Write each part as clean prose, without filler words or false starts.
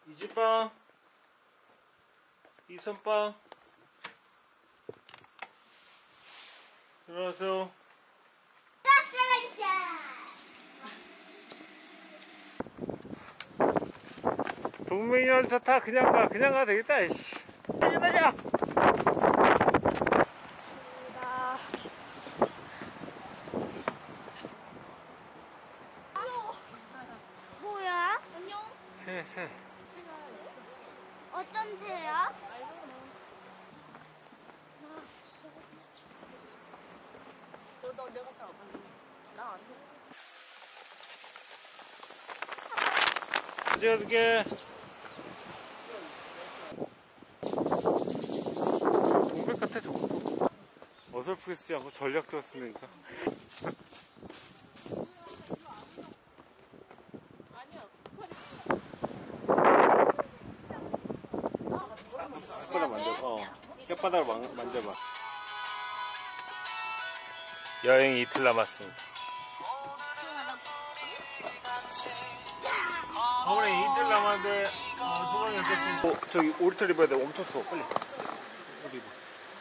이지빵, 이선빵, 일어나세요. 동맹이랑 좋다. 그냥 가 되겠다. 이씨. 맞아. 뭐야? 안녕. 새. 어떤 새야? 너 내가 갔다 와. 나 안 해. 찍어줄게. 동백 같아 저거. 어설프게 쓰지 않고 전략적으로 쓰니까. 혓바닥 만져봐. 혓바닥을 만져봐. 여행 이틀 남았습니다. 우리 이틀 남았는데 소감이 어땠습니까? 저기 오리털 입어야 돼. 엄청 추워. 빨리. 어디 입어?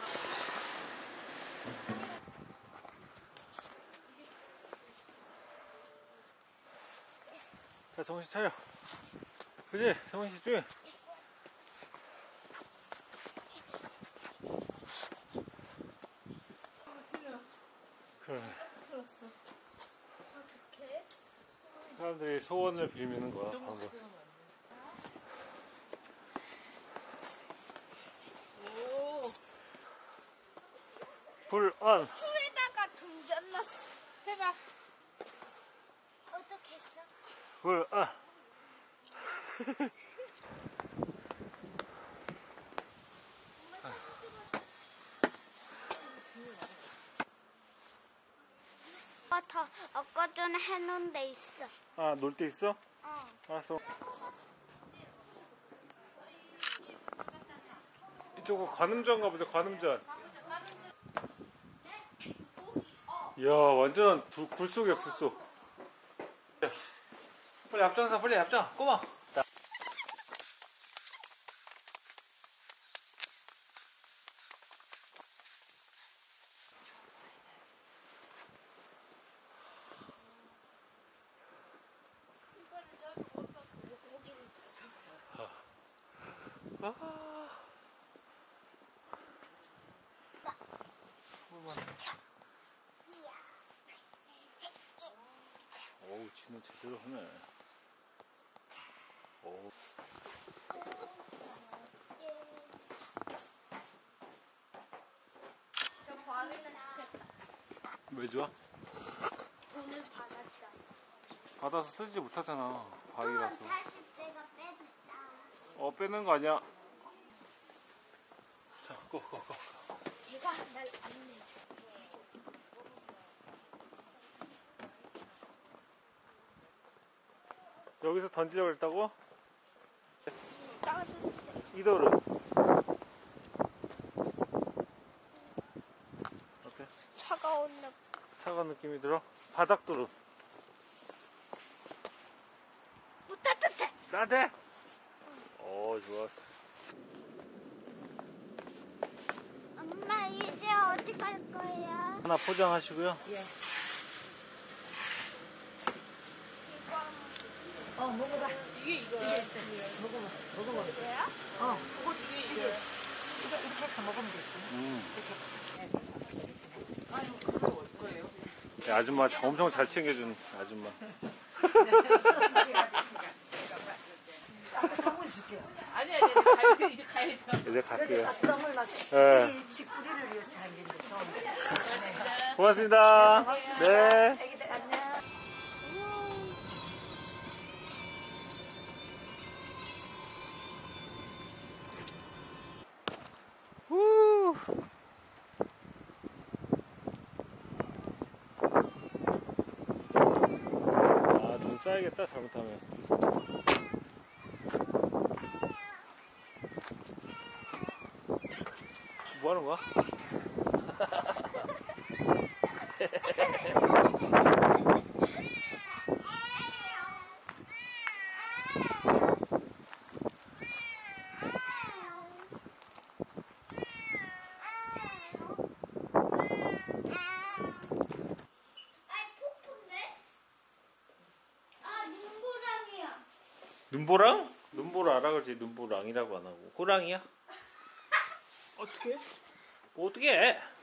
자, 정신 차려. 그지? 정신 쭉. 그래. 들었어. 어떻게? 사람들이 소원을 빌미는 거야. 방금. 오. 불 안. 풀에다가 둥겨놨어. 해봐. 어떻게 했어? 불 안. 아까 전에 해놓은 데 있어. 아, 놀 때 있어? 어. 알았어. 이쪽은 관음전가 보자. 관음전. 이야, 완전 굴속이야. 굴속. 빨리 앞장서. 빨리 앞장. 꼬마. 어우, 지는 제대로 하네. 어우. 저 바위는 좋겠다. 왜 좋아? 돈을 받았다. 받아서 쓰지 못하잖아. 바위라서. 80대가 뺐다. 빼는 거 아니야. 자, 고. 제가 날 안내. 여기서 던지려고 했다고? 따뜻해. 이도르. 어때? 차가운 느 차가운 느낌이 들어? 바닥도르. 따뜻해. 따뜻해? 좋았어. 엄마 이제 어디 갈 거야? 하나 포장하시고요. 예. 먹어봐. 이게 먹어봐. 뭐야? 그거 이게 이렇게 해서 먹으면 되지. 이렇게. 아유, 그거 올 거예요. 아줌마 엄청 잘 챙겨준 아줌마. 한번 줄게요. 아니 가야지 이제 가야죠. 이제 갈게요. 땀을 나서 네. 이 집구리를 위해서 한 건데 좀. 고맙습니다. 네. 애기들 안녕. 후. 돈 쌓야겠다 잘못하면. 뭐 하는 거야? 눈보랑? 눈보라라 그러지 눈보랑이라고 안 하고 호랑이야? 어떻게? 뭐 어떻게 해?